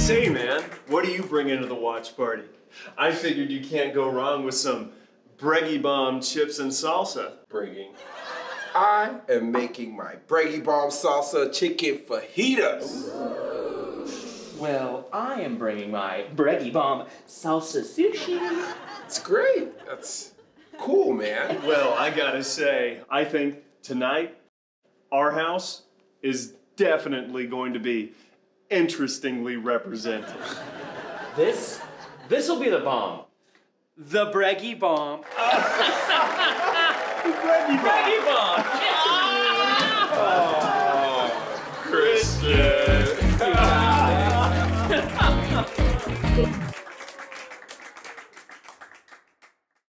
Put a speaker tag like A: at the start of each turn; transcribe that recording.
A: Say, man, what do you bring into the watch party? I figured you can't go wrong with some Breggy Bomb chips and salsa.
B: Bringing. I am making my Breggy Bomb salsa chicken fajitas.
C: Well, I am bringing my Breggy Bomb salsa sushi.
B: It's great. That's cool, man.
A: Well, I gotta say, I think tonight, our house is definitely going to be interestingly represented.
C: This'll be the bomb. The Breggy Bomb.
A: Breggy Bomb.